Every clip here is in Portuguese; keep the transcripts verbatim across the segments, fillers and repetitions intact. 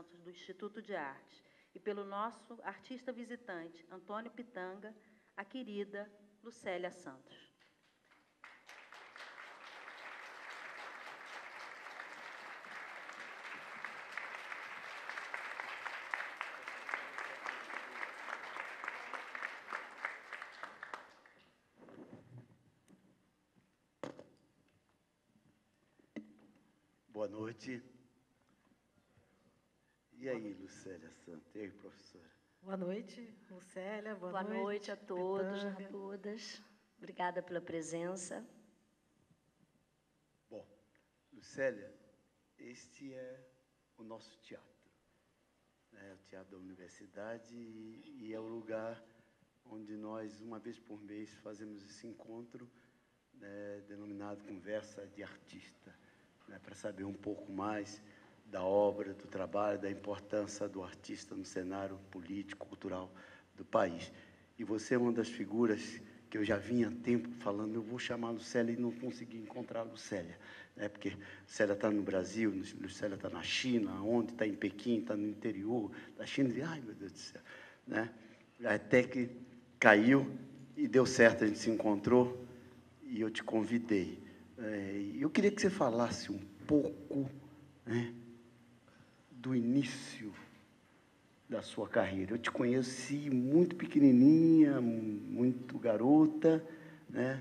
Santos, do Instituto de Artes, e pelo nosso artista visitante, Antônio Pitanga, a querida Lucélia Santos. Boa noite. E aí, Lucélia Santos? E aí, professora? Boa noite, Lucélia. Boa, Boa noite, noite a todos, a Pitanga. todas. Obrigada pela presença. Bom, Lucélia, este é o nosso teatro. É o Teatro da Universidade e, e é o lugar onde nós, uma vez por mês, fazemos esse encontro, né, denominado Conversa de Artista, né, para saber um pouco mais da obra, do trabalho, da importância do artista no cenário político, cultural do país. E você é uma das figuras que eu já vinha há tempo falando, eu vou chamar a Lucélia e não consegui encontrar a Lucélia, né, porque a Lucélia está no Brasil, a Lucélia está na China, onde está em Pequim, está no interior da China, e, ai, meu Deus do céu, né? Até que caiu e deu certo, a gente se encontrou e eu te convidei. É, eu queria que você falasse um pouco, né, do início da sua carreira. Eu te conheci muito pequenininha, muito garota, né?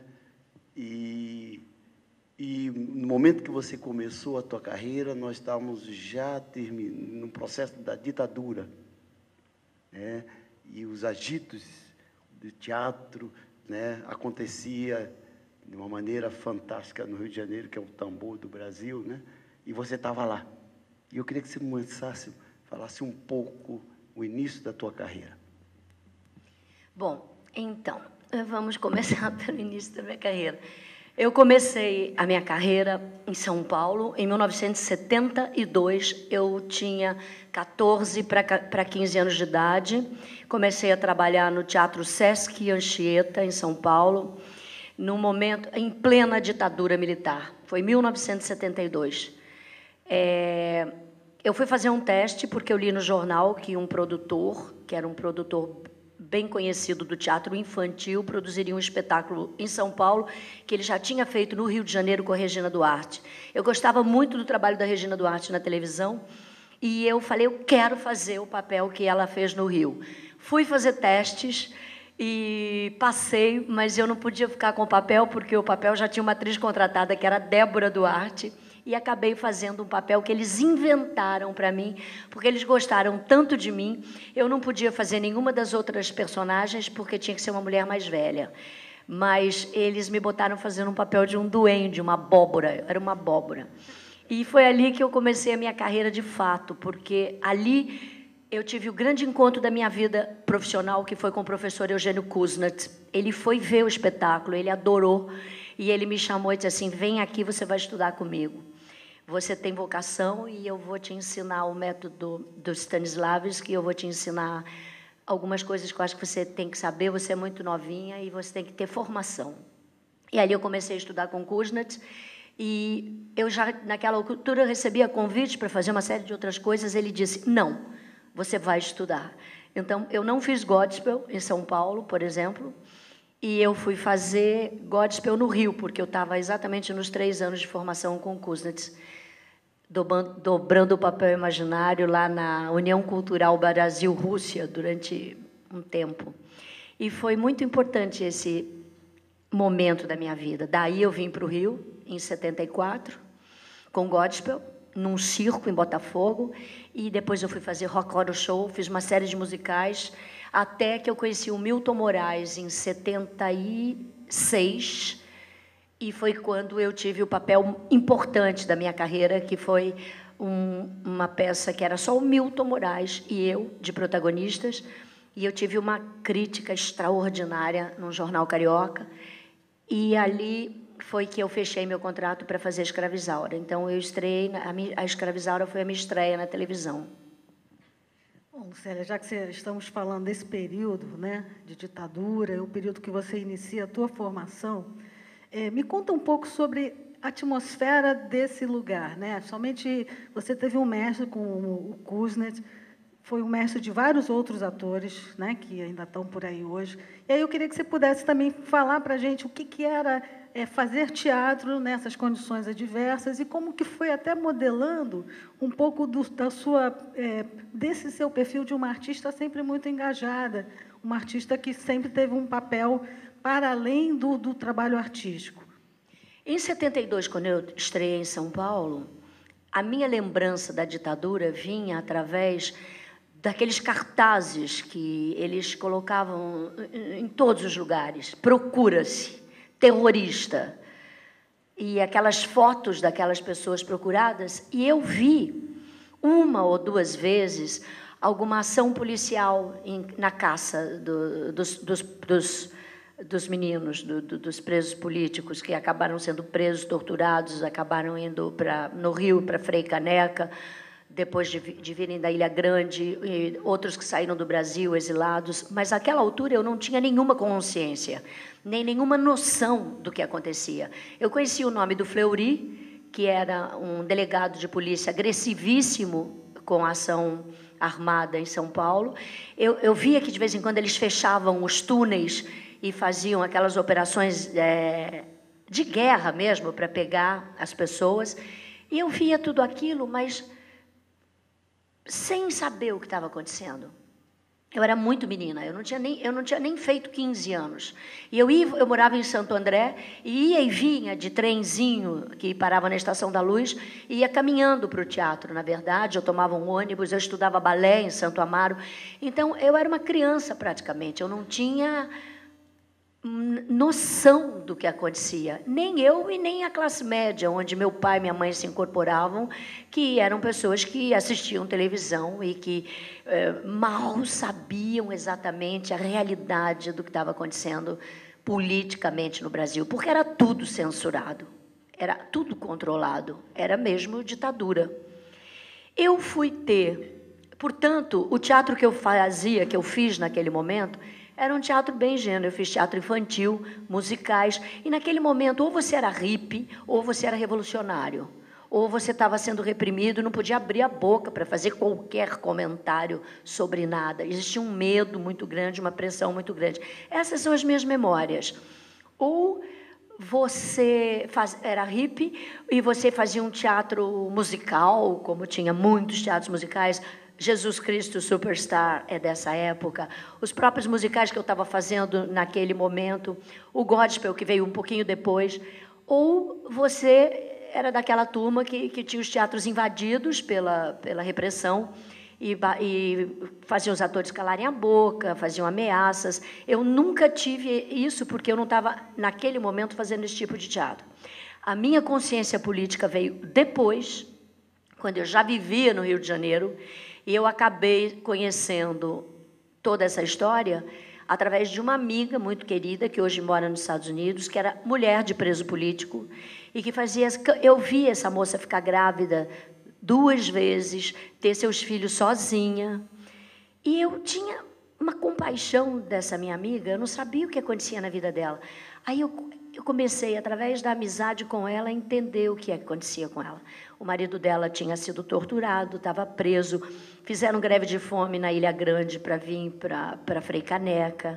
E, e no momento que você começou a tua carreira, nós estávamos já terminando no processo da ditadura, né? E os agitos do teatro, né, acontecia de uma maneira fantástica no Rio de Janeiro, que é o tambor do Brasil, né? E você estava lá. E eu queria que você começasse, falasse um pouco o início da tua carreira. Bom, então, vamos começar pelo início da minha carreira. Eu comecei a minha carreira em São Paulo, em mil novecentos e setenta e dois, eu tinha quatorze para quinze anos de idade, comecei a trabalhar no Teatro Sesc Anchieta, em São Paulo, no momento, em plena ditadura militar, foi mil novecentos e setenta e dois. É, eu fui fazer um teste, porque eu li no jornal que um produtor, que era um produtor bem conhecido do teatro infantil, produziria um espetáculo em São Paulo, que ele já tinha feito no Rio de Janeiro com a Regina Duarte. Eu gostava muito do trabalho da Regina Duarte na televisão, e eu falei, eu quero fazer o papel que ela fez no Rio. Fui fazer testes e passei, mas eu não podia ficar com o papel, porque o papel já tinha uma atriz contratada, que era Débora Duarte, e acabei fazendo um papel que eles inventaram para mim, porque eles gostaram tanto de mim, eu não podia fazer nenhuma das outras personagens, porque tinha que ser uma mulher mais velha. Mas eles me botaram fazendo um papel de um duende, uma abóbora, era uma abóbora. E foi ali que eu comecei a minha carreira de fato, porque ali eu tive o grande encontro da minha vida profissional, que foi com o professor Eugênio Kuznat. Ele foi ver o espetáculo, ele adorou, e ele me chamou e disse assim, vem aqui, você vai estudar comigo. Você tem vocação e eu vou te ensinar o método do Stanislavski, eu vou te ensinar algumas coisas que eu acho que você tem que saber, você é muito novinha e você tem que ter formação. E ali eu comecei a estudar com Kuznat, e eu já, naquela altura, recebia convites para fazer uma série de outras coisas, ele disse, não, você vai estudar. Então, eu não fiz Godspell em São Paulo, por exemplo, e eu fui fazer Godspell no Rio, porque eu estava exatamente nos três anos de formação com Kuznat, dobrando o papel imaginário lá na União Cultural Brasil-Rússia durante um tempo. E foi muito importante esse momento da minha vida. Daí eu vim para o Rio, em setenta e quatro, com Godspell, num circo em Botafogo, e depois eu fui fazer Rock Horror Show, fiz uma série de musicais, até que eu conheci o Milton Moraes em setenta e seis, e foi quando eu tive o papel importante da minha carreira, que foi um, uma peça que era só o Milton Moraes e eu, de protagonistas, e eu tive uma crítica extraordinária num jornal carioca, e ali foi que eu fechei meu contrato para fazer Escravizaura. Então, eu estreiei, a, a Escravizaura foi a minha estreia na televisão. Bom, Lucélia, já que você, estamos falando desse período, né, de ditadura, é o período que você inicia a tua formação, é, me conta um pouco sobre atmosfera desse lugar, né? Somente você teve um mestre com o Kuznets, foi um mestre de vários outros atores, né, que ainda estão por aí hoje. E aí eu queria que você pudesse também falar para a gente o que, que era é, fazer teatro nessas condições adversas e como que foi até modelando um pouco do, da sua, é, desse seu perfil de uma artista sempre muito engajada, uma artista que sempre teve um papel para além do, do trabalho artístico. Em setenta e dois, quando eu estreiei em São Paulo, a minha lembrança da ditadura vinha através daqueles cartazes que eles colocavam em todos os lugares. Procura-se, terrorista. E aquelas fotos daquelas pessoas procuradas. E eu vi, uma ou duas vezes, alguma ação policial em, na caça do, dos, dos, dos, dos meninos, do, do, dos presos políticos, que acabaram sendo presos, torturados, acabaram indo pra, no Rio para Frei Caneca, depois de, de virem da Ilha Grande, e outros que saíram do Brasil, exilados. Mas, naquela altura, eu não tinha nenhuma consciência, nem nenhuma noção do que acontecia. Eu conhecia o nome do Fleury, que era um delegado de polícia agressivíssimo com a ação armada em São Paulo. Eu, eu via que, de vez em quando, eles fechavam os túneis e faziam aquelas operações é, de guerra mesmo, para pegar as pessoas. E eu via tudo aquilo, mas sem saber o que estava acontecendo. Eu era muito menina, eu não tinha nem, eu não tinha nem feito quinze anos. E eu, ia, eu morava em Santo André, e ia e vinha de trenzinho, que parava na Estação da Luz, e ia caminhando para o teatro, na verdade. Eu tomava um ônibus, eu estudava balé em Santo Amaro. Então, eu era uma criança, praticamente. Eu não tinha noção do que acontecia, nem eu e nem a classe média, onde meu pai e minha mãe se incorporavam, que eram pessoas que assistiam televisão e que eh, mal sabiam exatamente a realidade do que estava acontecendo politicamente no Brasil, porque era tudo censurado, era tudo controlado, era mesmo ditadura. Eu fui ter, portanto, o teatro que eu fazia, que eu fiz naquele momento, era um teatro bem ingênuo. Eu fiz teatro infantil, musicais, e naquele momento ou você era hippie, ou você era revolucionário, ou você estava sendo reprimido e não podia abrir a boca para fazer qualquer comentário sobre nada. Existia um medo muito grande, uma pressão muito grande. Essas são as minhas memórias. Ou você faz, era hippie e você fazia um teatro musical, como tinha muitos teatros musicais. Jesus Cristo Superstar é dessa época. Os próprios musicais que eu estava fazendo naquele momento, o Gospel, que veio um pouquinho depois. Ou você era daquela turma que, que tinha os teatros invadidos pela, pela repressão e, e faziam os atores calarem a boca, faziam ameaças. Eu nunca tive isso, porque eu não estava, naquele momento, fazendo esse tipo de teatro. A minha consciência política veio depois, quando eu já vivia no Rio de Janeiro, e eu acabei conhecendo toda essa história através de uma amiga muito querida, que hoje mora nos Estados Unidos, que era mulher de preso político, e que fazia... Eu vi essa moça ficar grávida duas vezes, ter seus filhos sozinha, e eu tinha uma compaixão dessa minha amiga, eu não sabia o que acontecia na vida dela. Aí eu, eu comecei, através da amizade com ela, a entender o que acontecia com ela. O marido dela tinha sido torturado, estava preso, fizeram greve de fome na Ilha Grande para vir para, para Frei Caneca.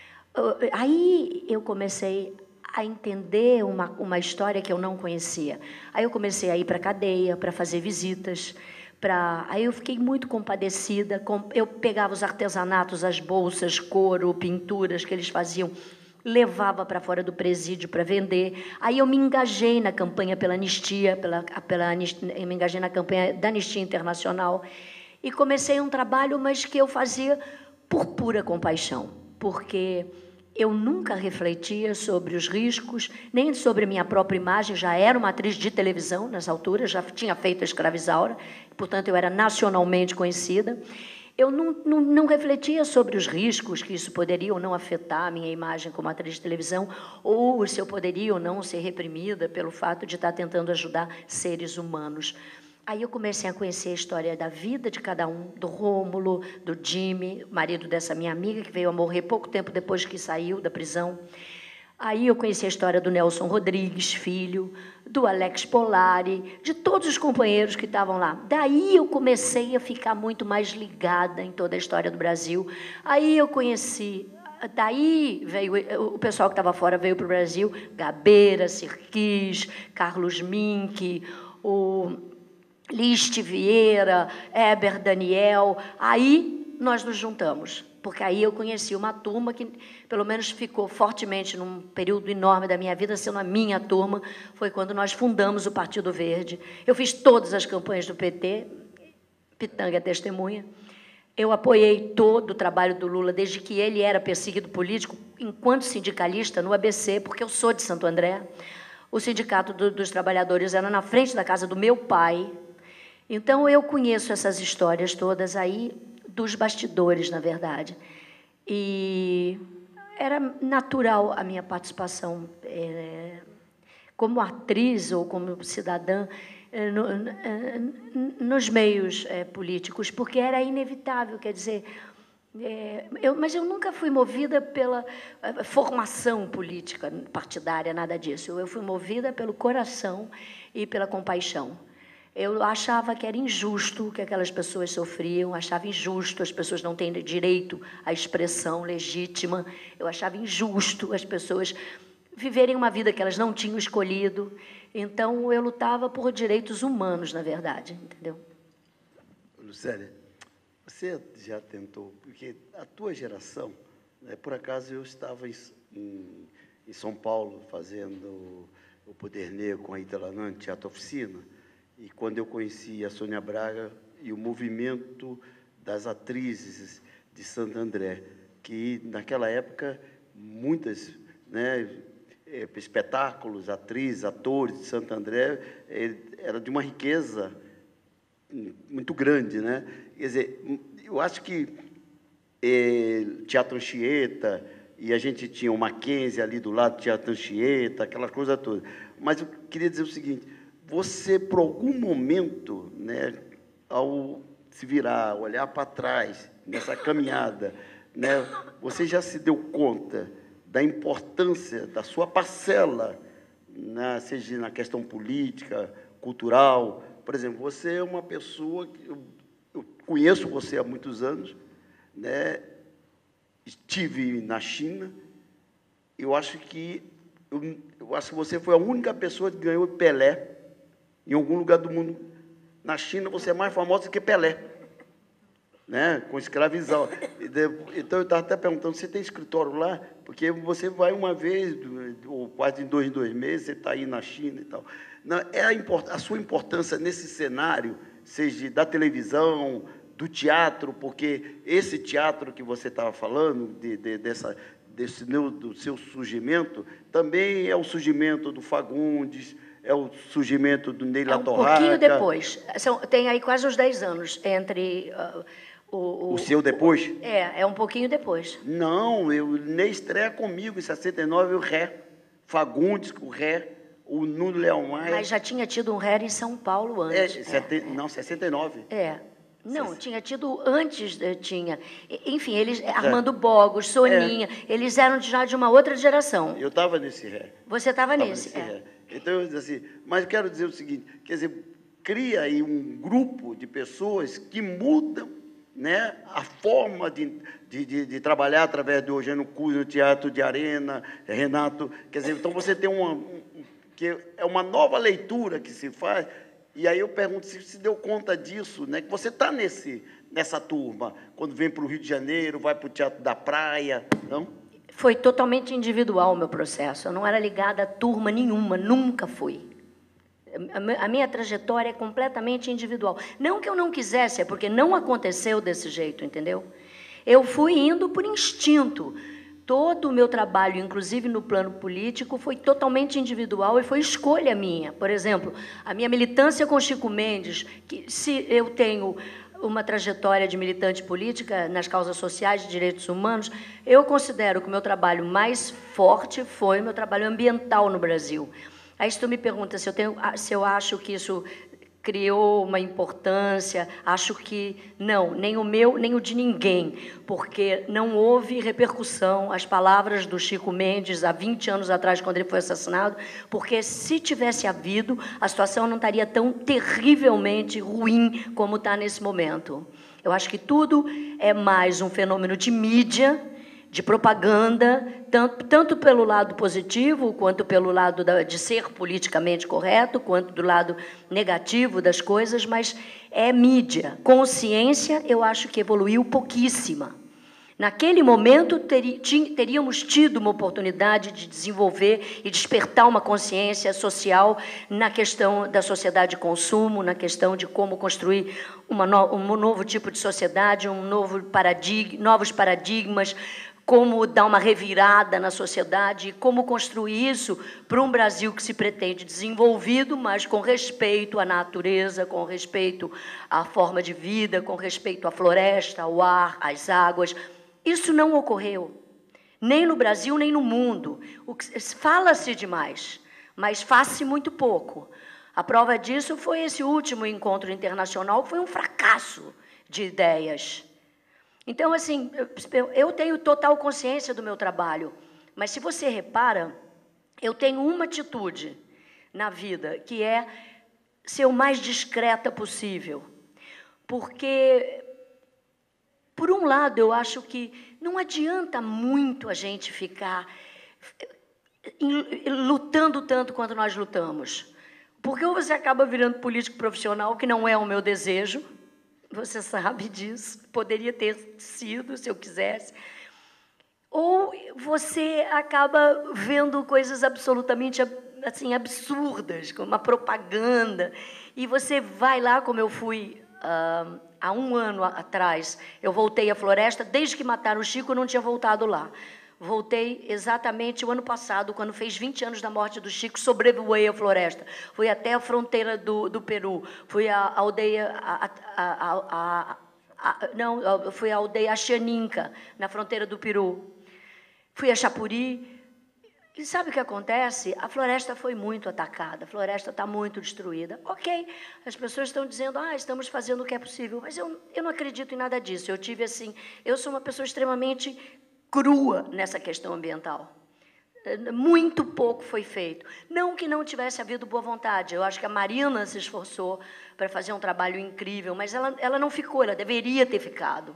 Aí eu comecei a entender uma, uma história que eu não conhecia. Aí eu comecei a ir para a cadeia, para fazer visitas. Pra... Aí eu fiquei muito compadecida. Eu pegava os artesanatos, as bolsas, couro, pinturas que eles faziam, levava para fora do presídio para vender. Aí eu me engajei na campanha pela anistia, pela, pela, eu me engajei na campanha da Anistia Internacional e comecei um trabalho, mas que eu fazia por pura compaixão, porque eu nunca refletia sobre os riscos, nem sobre a minha própria imagem. Já era uma atriz de televisão nessa altura, já tinha feito a Escravizaura, portanto, eu era nacionalmente conhecida. Eu não, não, não refletia sobre os riscos que isso poderia ou não afetar a minha imagem como atriz de televisão, ou se eu poderia ou não ser reprimida pelo fato de estar tentando ajudar seres humanos. Aí eu comecei a conhecer a história da vida de cada um, do Rômulo, do Jimmy, marido dessa minha amiga, que veio a morrer pouco tempo depois que saiu da prisão. Aí eu conheci a história do Nelson Rodrigues, filho, do Alex Polari, de todos os companheiros que estavam lá. Daí eu comecei a ficar muito mais ligada em toda a história do Brasil. Aí eu conheci... Daí veio o pessoal que estava fora veio para o Brasil, Gabeira, Sirquis, Carlos Mink, o Liste Vieira, Heber Daniel. Aí nós nos juntamos, porque aí eu conheci uma turma que, pelo menos, ficou fortemente num período enorme da minha vida, sendo a minha turma, foi quando nós fundamos o Partido Verde. Eu fiz todas as campanhas do P T, Pitanga é testemunha. Eu apoiei todo o trabalho do Lula, desde que ele era perseguido político, enquanto sindicalista, no A B C, porque eu sou de Santo André. O Sindicato do, dos Trabalhadores era na frente da casa do meu pai. Então, eu conheço essas histórias todas aí, dos bastidores, na verdade. E era natural a minha participação é, como atriz ou como cidadã, No, nos meios é, políticos, porque era inevitável, quer dizer, é, eu, mas eu nunca fui movida pela é, formação política partidária, nada disso. Eu, eu fui movida pelo coração e pela compaixão. Eu achava que era injusto que aquelas pessoas sofriam, achava injusto as pessoas não terem direito à expressão legítima, eu achava injusto as pessoas viverem uma vida que elas não tinham escolhido. Então, eu lutava por direitos humanos, na verdade, entendeu? Lucélia, você já tentou, porque a tua geração, né, por acaso eu estava em, em, em São Paulo fazendo o Poder Negro com a Rita Lanã, Teatro Oficina, e quando eu conheci a Sônia Braga e o movimento das atrizes de Santo André, que naquela época muitas, né, espetáculos, atrizes, atores de Santo André, era de uma riqueza muito grande, né? Quer dizer, eu acho que é, Teatro Anchieta, e a gente tinha o Mackenzie ali do lado do Teatro Anchieta, aquela coisa toda. Mas eu queria dizer o seguinte, você, por algum momento, né, ao se virar, olhar para trás, nessa caminhada, né, você já se deu conta da importância da sua parcela, né, seja na questão política, cultural? Por exemplo, você é uma pessoa que eu, eu conheço você há muitos anos, né, estive na China, eu acho que eu, eu acho que você foi a única pessoa que ganhou Pelé em algum lugar do mundo. Na China você é mais famosa que Pelé, né, com escravizão. Então, eu estava até perguntando, você tem escritório lá? Porque você vai uma vez, ou quase em dois, dois meses, você está aí na China e tal. Não, é a, import, a sua importância nesse cenário, seja da televisão, do teatro, porque esse teatro que você estava falando, de, de, dessa, desse, do seu surgimento, também é o surgimento do Fagundes, é o surgimento do Ney La Torraca. É um pouquinho depois. São, tem aí quase uns dez anos entre... Uh, O, o, o seu depois? É, é um pouquinho depois. Não, eu nem estreia comigo, em sessenta e nove, o Ré. Fagundes, o Ré, o Nuno Leão Maia. Mas já tinha tido um Ré em São Paulo antes. É, sete, é. Não, sessenta e nove. É. Não, Sess... tinha tido antes, tinha. Enfim, eles, é. Armando Bogos, Soninha, é. Eles eram já de uma outra geração. Eu estava nesse Ré. Você estava nesse, nesse é. Ré. Então, eu disse assim, mas eu quero dizer o seguinte, quer dizer, cria aí um grupo de pessoas que mudam, né, a forma de, de, de, de trabalhar através do Eugênio Cus no Teatro de Arena, Renato, quer dizer, então você tem uma, um, que é uma nova leitura que se faz, e aí eu pergunto se se deu conta disso, né, que você está nesse, nessa turma, quando vem para o Rio de Janeiro, vai para o Teatro da Praia, não? Foi totalmente individual o meu processo, eu não era ligada a turma nenhuma, nunca fui. A minha trajetória é completamente individual. Não que eu não quisesse, é porque não aconteceu desse jeito, entendeu? Eu fui indo por instinto. Todo o meu trabalho, inclusive no plano político, foi totalmente individual e foi escolha minha. Por exemplo, a minha militância com Chico Mendes, que se eu tenho uma trajetória de militante política nas causas sociais de direitos humanos, eu considero que o meu trabalho mais forte foi o meu trabalho ambiental no Brasil. Aí, se tu me pergunta se eu, tenho, se eu acho que isso criou uma importância, acho que não, nem o meu, nem o de ninguém, porque não houve repercussão às palavras do Chico Mendes há vinte anos atrás, quando ele foi assassinado, porque se tivesse havido, a situação não estaria tão terrivelmente ruim como está nesse momento. Eu acho que tudo é mais um fenômeno de mídia, de propaganda, tanto, tanto pelo lado positivo, quanto pelo lado da, de ser politicamente correto, quanto do lado negativo das coisas, mas é mídia. Consciência, eu acho que evoluiu pouquíssima. Naquele momento, teri, teríamos tido uma oportunidade de desenvolver e despertar uma consciência social na questão da sociedade de consumo, na questão de como construir uma no, um novo tipo de sociedade, um novo paradig, novos paradigmas, como dar uma revirada na sociedade, como construir isso para um Brasil que se pretende desenvolvido, mas com respeito à natureza, com respeito à forma de vida, com respeito à floresta, ao ar, às águas. Isso não ocorreu, nem no Brasil, nem no mundo. Fala-se demais, mas faz-se muito pouco. A prova disso foi esse último encontro internacional, que foi um fracasso de ideias. Então, assim, eu tenho total consciência do meu trabalho, mas se você repara, eu tenho uma atitude na vida, que é ser o mais discreta possível. Porque, por um lado, eu acho que não adianta muito a gente ficar lutando tanto quanto nós lutamos. Porque ou você acaba virando político profissional, que não é o meu desejo, você sabe disso, poderia ter sido, se eu quisesse. Ou você acaba vendo coisas absolutamente assim, absurdas, como uma propaganda, e você vai lá, como eu fui uh, há um ano atrás, eu voltei à floresta, desde que mataram o Chico, eu não tinha voltado lá. Voltei exatamente o ano passado, quando fez vinte anos da morte do Chico, sobrevoei a floresta. Fui até a fronteira do, do Peru, fui à aldeia... A, a, a, a, a, não, fui à aldeia Axianinca, na fronteira do Peru. Fui a Chapuri. E sabe o que acontece? A floresta foi muito atacada, a floresta está muito destruída. Ok, as pessoas estão dizendo, ah, estamos fazendo o que é possível, mas eu, eu não acredito em nada disso. Eu tive assim, eu sou uma pessoa extremamente crua nessa questão ambiental. Muito pouco foi feito. Não que não tivesse havido boa vontade. Eu acho que a Marina se esforçou para fazer um trabalho incrível, mas ela, ela não ficou, ela deveria ter ficado.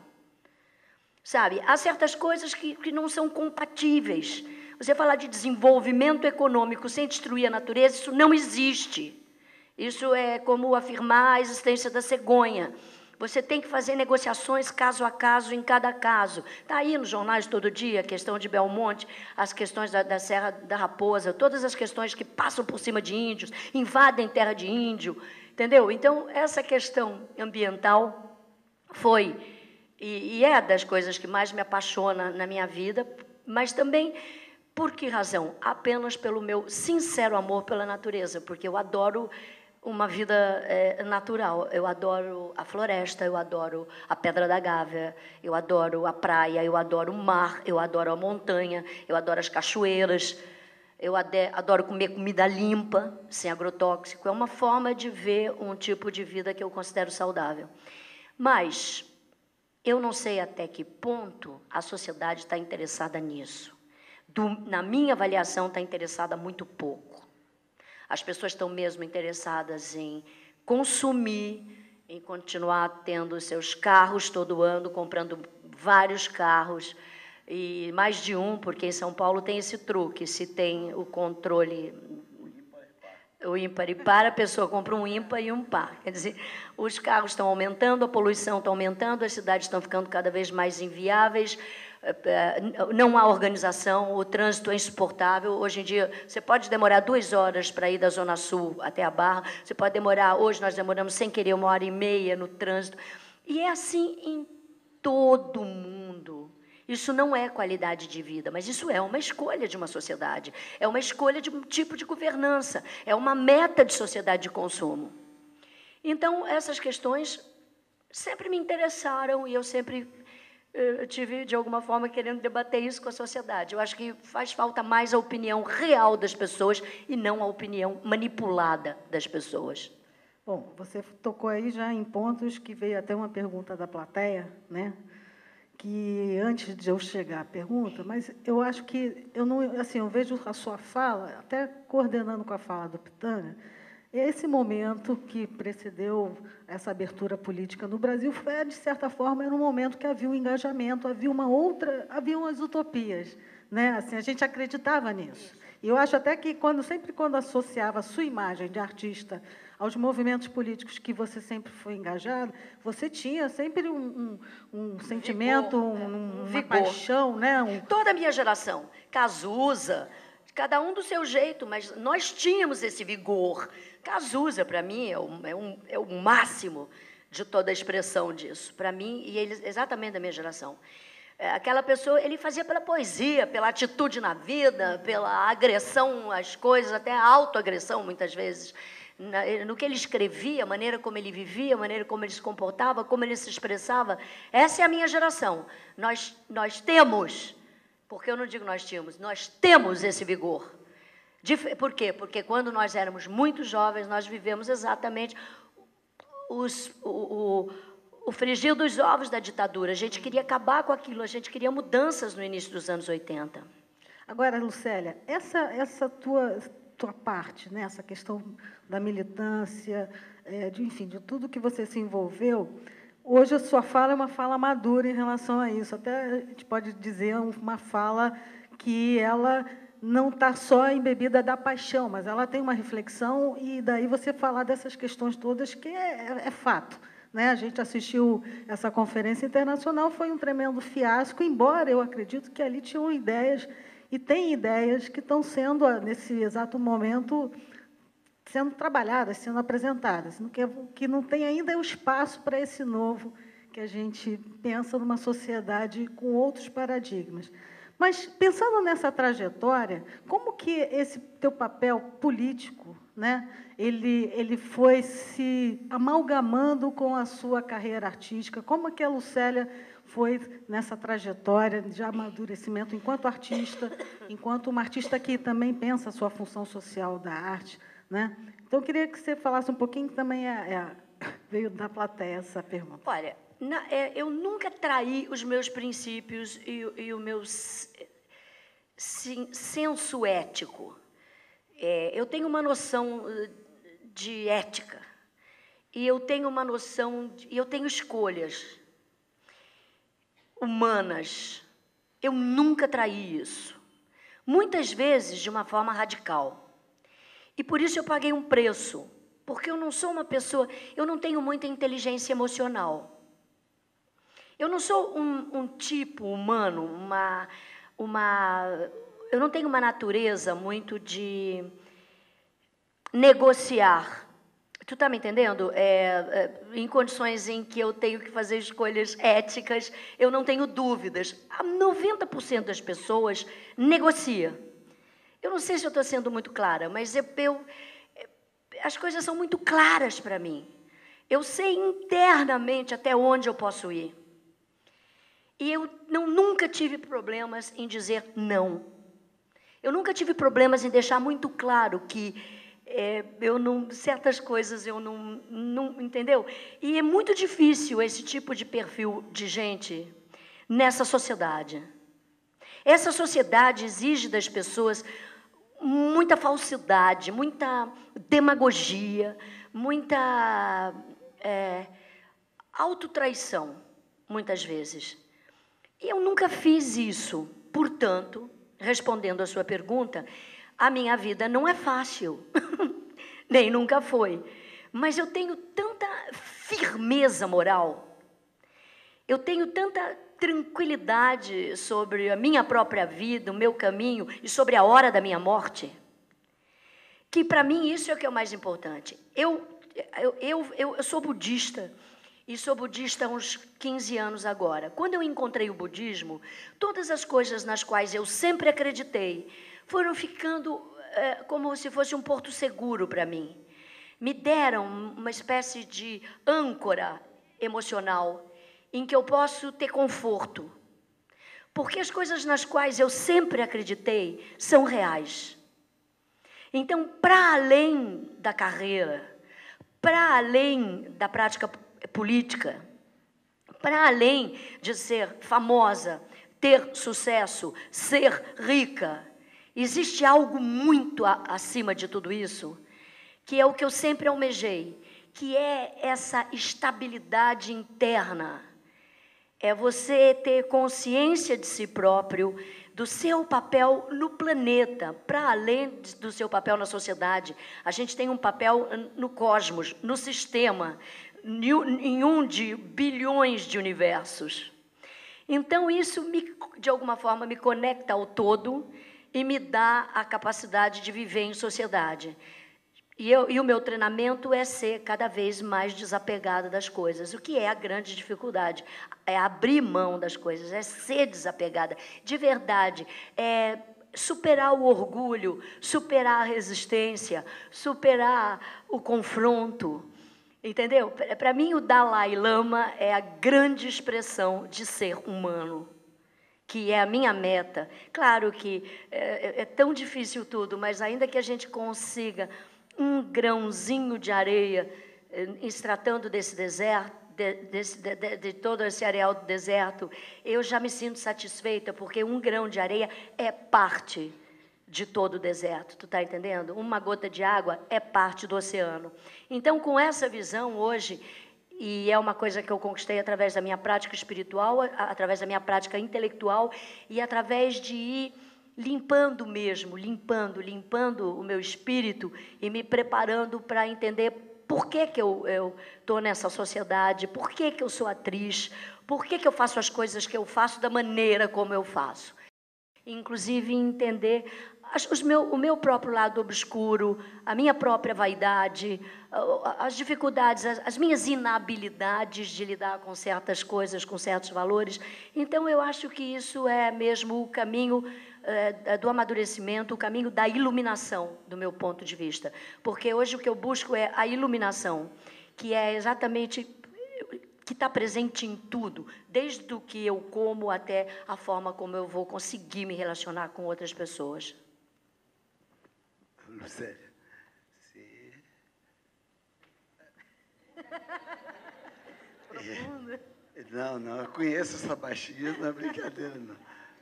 Sabe, há certas coisas que, que não são compatíveis. Você falar de desenvolvimento econômico sem destruir a natureza, isso não existe. Isso é como afirmar a existência da cegonha. Você tem que fazer negociações caso a caso, em cada caso. Está aí nos jornais todo dia, a questão de Belmonte, as questões da, da Serra da Raposa, todas as questões que passam por cima de índios, invadem terra de índio, entendeu? Então, essa questão ambiental foi, e, e é das coisas que mais me apaixona na minha vida, mas também, por que razão? Apenas pelo meu sincero amor pela natureza, porque eu adoro uma vida é, natural. Eu adoro a floresta, eu adoro a Pedra da Gávea, eu adoro a praia, eu adoro o mar, eu adoro a montanha, eu adoro as cachoeiras, eu adoro comer comida limpa, sem agrotóxico. É uma forma de ver um tipo de vida que eu considero saudável. Mas eu não sei até que ponto a sociedade está interessada nisso. Do, na minha avaliação, está interessada muito pouco. As pessoas estão mesmo interessadas em consumir, em continuar tendo seus carros todo ano, comprando vários carros, e mais de um, porque em São Paulo tem esse truque, se tem o controle, o ímpar e par, a pessoa compra um ímpar e um par. Quer dizer, os carros estão aumentando, a poluição está aumentando, as cidades estão ficando cada vez mais inviáveis, não há organização, o trânsito é insuportável. Hoje em dia, você pode demorar duas horas para ir da Zona Sul até a Barra, você pode demorar, hoje nós demoramos sem querer uma hora e meia no trânsito, e é assim em todo mundo. Isso não é qualidade de vida, mas isso é uma escolha de uma sociedade, é uma escolha de um tipo de governança, é uma meta de sociedade de consumo. Então, essas questões sempre me interessaram e eu sempre eu tive, de alguma forma, querendo debater isso com a sociedade. Eu acho que faz falta mais a opinião real das pessoas e não a opinião manipulada das pessoas. Bom, você tocou aí já em pontos que veio até uma pergunta da plateia, né? Que antes de eu chegar à pergunta, mas eu acho que eu não, assim, eu vejo a sua fala, até coordenando com a fala do Pitanga, esse momento que precedeu essa abertura política no Brasil foi, de certa forma, era um momento que havia um engajamento, havia uma outra, havia umas utopias, né? Assim, a gente acreditava nisso. E eu acho até que quando sempre quando associava a sua imagem de artista aos movimentos políticos que você sempre foi engajado, você tinha sempre um, um, um sentimento, vigor, um, um uma vigor. paixão, né? Um... Toda a minha geração, Cazuza, cada um do seu jeito, mas nós tínhamos esse vigor. Cazuza, para mim, é o, é, um, é o máximo de toda a expressão disso. Para mim, e ele exatamente da minha geração. É, aquela pessoa, ele fazia pela poesia, pela atitude na vida, pela agressão às coisas, até a autoagressão, muitas vezes. Na, no que ele escrevia, a maneira como ele vivia, a maneira como ele se comportava, como ele se expressava. Essa é a minha geração. Nós, nós temos, porque eu não digo nós tínhamos, nós temos esse vigor. De, por quê? Porque quando nós éramos muito jovens, nós vivemos exatamente os, o, o, o frigir dos ovos da ditadura. A gente queria acabar com aquilo, a gente queria mudanças no início dos anos oitenta. Agora, Lucélia, essa, essa tua... tua parte, né, essa questão da militância, é, de, enfim, de tudo que você se envolveu, hoje a sua fala é uma fala madura em relação a isso. Até a gente pode dizer uma fala que ela não está só embebida da paixão, mas ela tem uma reflexão, e daí você falar dessas questões todas, que é, é, é fato. Né? A gente assistiu essa conferência internacional, foi um tremendo fiasco, embora eu acredito que ali tinham ideias. E tem ideias que estão sendo, nesse exato momento, sendo trabalhadas, sendo apresentadas, que, que não tem ainda o espaço para esse novo, que a gente pensa numa sociedade com outros paradigmas. Mas, pensando nessa trajetória, como que esse teu papel político, né, ele, ele foi se amalgamando com a sua carreira artística? Como que a Lucélia foi nessa trajetória de amadurecimento enquanto artista, enquanto uma artista que também pensa a sua função social da arte, né? Então, eu queria que você falasse um pouquinho, que também é, é, veio da plateia essa pergunta. Olha, na, é, eu nunca traí os meus princípios e, e o meu sim, senso ético. É, eu tenho uma noção de ética, e eu tenho uma noção, de, e eu tenho escolhas humanas. Eu nunca traí isso. Muitas vezes de uma forma radical. E por isso eu paguei um preço, porque eu não sou uma pessoa, eu não tenho muita inteligência emocional. Eu não sou um, um tipo humano, uma, uma, eu não tenho uma natureza muito de negociar. Tu está me entendendo? É, é, em condições em que eu tenho que fazer escolhas éticas, eu não tenho dúvidas. noventa por cento das pessoas negocia. Eu não sei se eu estou sendo muito clara, mas eu, eu, as coisas são muito claras para mim. Eu sei internamente até onde eu posso ir. E eu não, nunca tive problemas em dizer não. Eu nunca tive problemas em deixar muito claro que É, eu não, certas coisas eu não, não, entendeu? E é muito difícil esse tipo de perfil de gente nessa sociedade. Essa sociedade exige das pessoas muita falsidade, muita demagogia, muita é, autotraição, muitas vezes. E eu nunca fiz isso. Portanto, respondendo a sua pergunta, a minha vida não é fácil, nem nunca foi. Mas eu tenho tanta firmeza moral, eu tenho tanta tranquilidade sobre a minha própria vida, o meu caminho e sobre a hora da minha morte, que para mim isso é o que é o mais importante. Eu, eu, eu, eu, eu sou budista, e sou budista há uns quinze anos agora. Quando eu encontrei o budismo, todas as coisas nas quais eu sempre acreditei foram ficando é, como se fosse um porto seguro para mim. Me deram uma espécie de âncora emocional em que eu posso ter conforto. Porque as coisas nas quais eu sempre acreditei são reais. Então, para além da carreira, para além da prática política, para além de ser famosa, ter sucesso, ser rica, existe algo muito a, acima de tudo isso, que é o que eu sempre almejei, que é essa estabilidade interna. É você ter consciência de si próprio, do seu papel no planeta, para além do seu papel na sociedade. A gente tem um papel no cosmos, no sistema, em um de bilhões de universos. Então, isso, me, de alguma forma, me conecta ao todo e me dá a capacidade de viver em sociedade. E, eu, e o meu treinamento é ser cada vez mais desapegada das coisas, o que é a grande dificuldade, é abrir mão das coisas, é ser desapegada, de verdade, é superar o orgulho, superar a resistência, superar o confronto, entendeu? Para mim, o Dalai Lama é a grande expressão de ser humano, que é a minha meta. Claro que é, é tão difícil tudo, mas ainda que a gente consiga um grãozinho de areia, se tratando desse deserto, de, desse, de, de, de todo esse areal do deserto, eu já me sinto satisfeita, porque um grão de areia é parte de todo o deserto, tu está entendendo? Uma gota de água é parte do oceano. Então, com essa visão hoje, e é uma coisa que eu conquistei através da minha prática espiritual, através da minha prática intelectual, e através de ir limpando mesmo, limpando, limpando o meu espírito e me preparando para entender por que que eu estou nessa sociedade, por que que eu sou atriz, por que que eu faço as coisas que eu faço da maneira como eu faço. Inclusive, entender as, os meu, o meu próprio lado obscuro, a minha própria vaidade, as dificuldades, as, as minhas inabilidades de lidar com certas coisas, com certos valores. Então, eu acho que isso é mesmo o caminho é, do amadurecimento, o caminho da iluminação, do meu ponto de vista. Porque hoje o que eu busco é a iluminação, que é exatamente que está presente em tudo, desde o que eu como até a forma como eu vou conseguir me relacionar com outras pessoas. Lucélia, você... Profunda. É, não, não, eu conheço essa baixinha, não é brincadeira, não.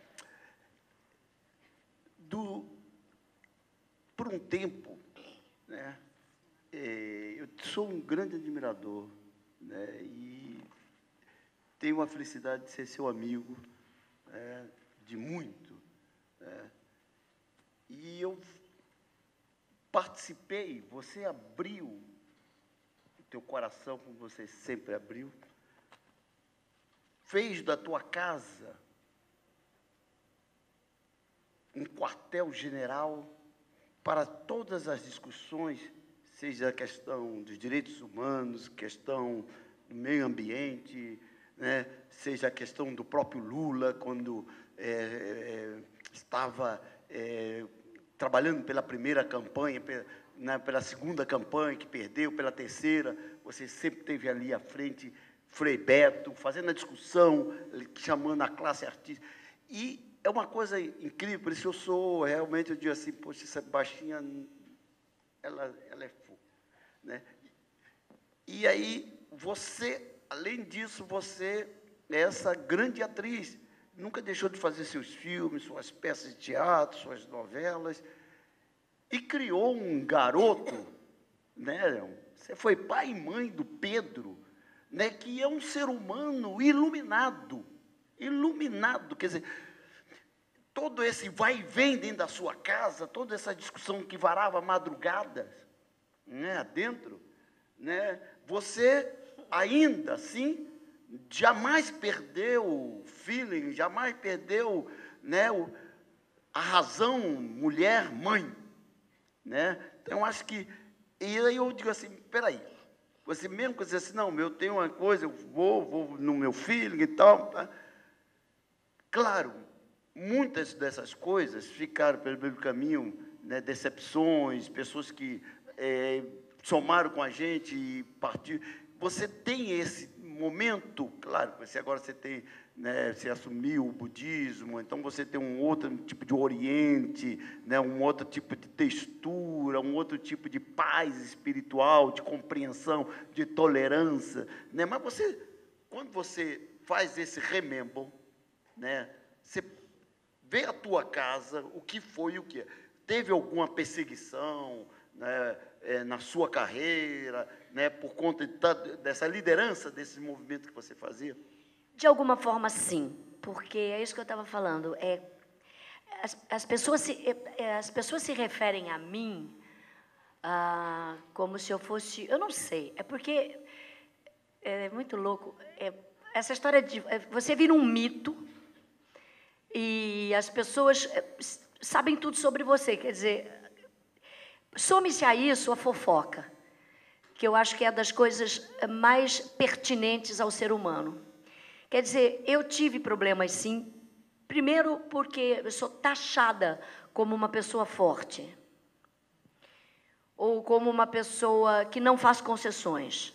Do, por um tempo, né, é, eu sou um grande admirador, né, e tenho a felicidade de ser seu amigo, é, de muito. É, e eu participei, você abriu o teu coração, como você sempre abriu, fez da tua casa um quartel-general para todas as discussões, seja a questão dos direitos humanos, questão do meio ambiente, né, seja a questão do próprio Lula, quando é, é, estava é, trabalhando pela primeira campanha, pela, né, pela segunda campanha, que perdeu, pela terceira, você sempre esteve ali à frente, Frei Beto, fazendo a discussão, chamando a classe artística. E é uma coisa incrível, por isso eu sou, realmente, eu digo assim, poxa, essa baixinha, ela, ela é fogo, né? E aí, você, além disso, você é essa grande atriz, nunca deixou de fazer seus filmes, suas peças de teatro, suas novelas, e criou um garoto, né? Você foi pai e mãe do Pedro, né? Que é um ser humano iluminado, iluminado, quer dizer, todo esse vai e vem dentro da sua casa, toda essa discussão que varava madrugadas, né, dentro, né, você ainda assim jamais perdeu o feeling, jamais perdeu, né, o, a razão mulher, mãe, né? Então, eu acho que, e aí eu digo assim, peraí, você mesmo que dizer assim, não, eu tenho uma coisa, eu vou, vou no meu feeling e tal, tá? Claro, muitas dessas coisas ficaram pelo meio caminho, né, decepções, pessoas que é, somaram com a gente e partiram. Você tem esse momento, claro, você agora você tem, né, você assumiu o budismo, então você tem um outro tipo de oriente, né, um outro tipo de textura, um outro tipo de paz espiritual, de compreensão, de tolerância, né? Mas você, quando você faz esse remember, né, você vê a tua casa, o que foi e o que é. Teve alguma perseguição, né, é, na sua carreira, né, por conta de, dessa liderança, desse movimento que você fazia? De alguma forma, sim, porque é isso que eu estava falando. É, as, as, pessoas se, é, as pessoas se referem a mim ah, como se eu fosse... Eu não sei, é porque é muito louco. É, essa história de... É, você vira um mito e as pessoas é, sabem tudo sobre você, quer dizer... Some-se a isso a fofoca, que eu acho que é das coisas mais pertinentes ao ser humano. Quer dizer, eu tive problemas, sim. Primeiro, porque eu sou taxada como uma pessoa forte. Ou como uma pessoa que não faz concessões.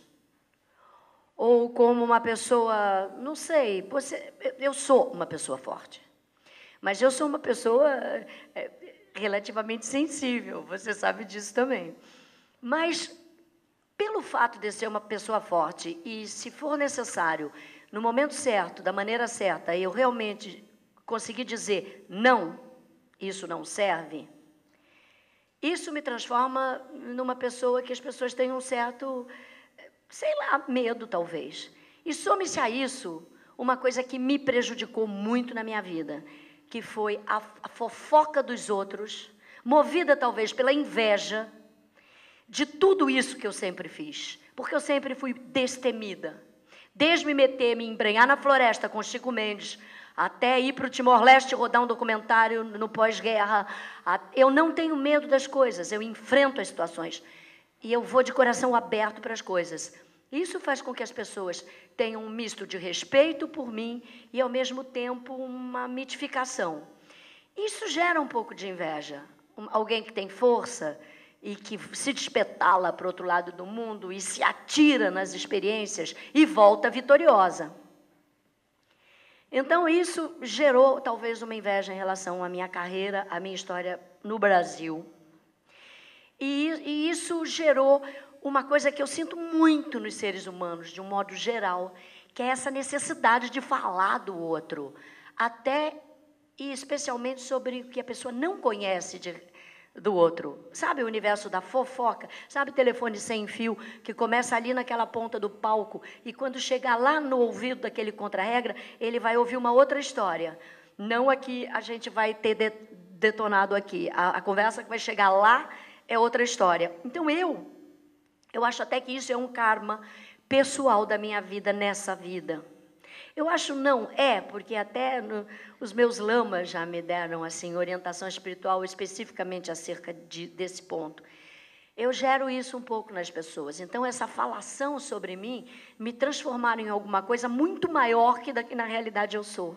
Ou como uma pessoa, não sei, você, eu sou uma pessoa forte. Mas eu sou uma pessoa... É, relativamente sensível, você sabe disso também. Mas, pelo fato de ser uma pessoa forte, e se for necessário, no momento certo, da maneira certa, eu realmente conseguir dizer, não, isso não serve, isso me transforma numa pessoa que as pessoas têm um certo, sei lá, medo, talvez. E some-se a isso uma coisa que me prejudicou muito na minha vida, que foi a, a fofoca dos outros, movida talvez pela inveja de tudo isso que eu sempre fiz, porque eu sempre fui destemida. Desde me meter, me embrenhar na floresta com Chico Mendes, até ir para o Timor-Leste rodar um documentário no pós-guerra, eu não tenho medo das coisas, eu enfrento as situações e eu vou de coração aberto para as coisas. Isso faz com que as pessoas tenham um misto de respeito por mim e, ao mesmo tempo, uma mitificação. Isso gera um pouco de inveja. Um, alguém que tem força e que se despetala para o outro lado do mundo e se atira nas experiências e volta vitoriosa. Então, isso gerou, talvez, uma inveja em relação à minha carreira, à minha história no Brasil. E, e isso gerou... uma coisa que eu sinto muito nos seres humanos, de um modo geral, que é essa necessidade de falar do outro, até e especialmente sobre o que a pessoa não conhece de, do outro. Sabe o universo da fofoca? Sabe o telefone sem fio, que começa ali naquela ponta do palco, e quando chegar lá no ouvido daquele contra-regra, ele vai ouvir uma outra história. Não a que a gente vai ter de, detonado aqui. A, a conversa que vai chegar lá é outra história. Então, eu... Eu acho até que isso é um karma pessoal da minha vida nessa vida. Eu acho não, é, porque até no, os meus lamas já me deram assim, orientação espiritual especificamente acerca de, desse ponto. Eu gero isso um pouco nas pessoas. Então, essa falação sobre mim me transformaram em alguma coisa muito maior que da que na realidade eu sou.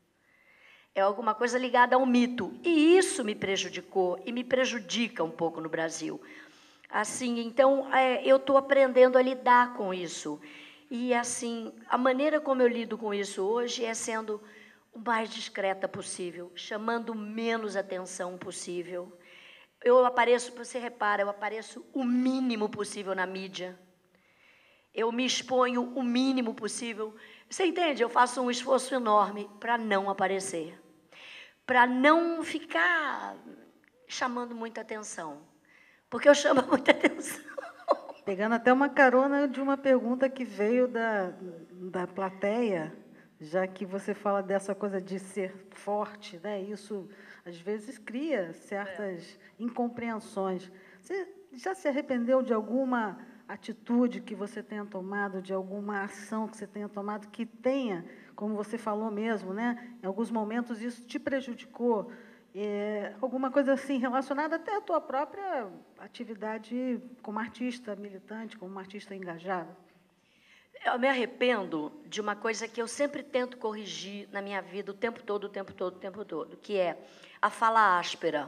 É alguma coisa ligada ao mito. E isso me prejudicou e me prejudica um pouco no Brasil. Assim, então, é, eu estou aprendendo a lidar com isso. E, assim, a maneira como eu lido com isso hoje é sendo o mais discreta possível, chamando menos atenção possível. Eu apareço, você repara, eu apareço o mínimo possível na mídia. Eu me exponho o mínimo possível. Você entende? Eu faço um esforço enorme para não aparecer, para não ficar chamando muita atenção. Porque eu chamo muita atenção. Pegando até uma carona de uma pergunta que veio da, da plateia, já que você fala dessa coisa de ser forte, né? Isso, às vezes, cria certas é. incompreensões. Você já se arrependeu de alguma atitude que você tenha tomado, de alguma ação que você tenha tomado, que tenha, como você falou mesmo, né? Em alguns momentos isso te prejudicou? É, alguma coisa assim relacionada até à tua própria atividade como artista militante, como artista engajada? Eu me arrependo de uma coisa que eu sempre tento corrigir na minha vida o tempo todo, o tempo todo, o tempo todo, que é a fala áspera.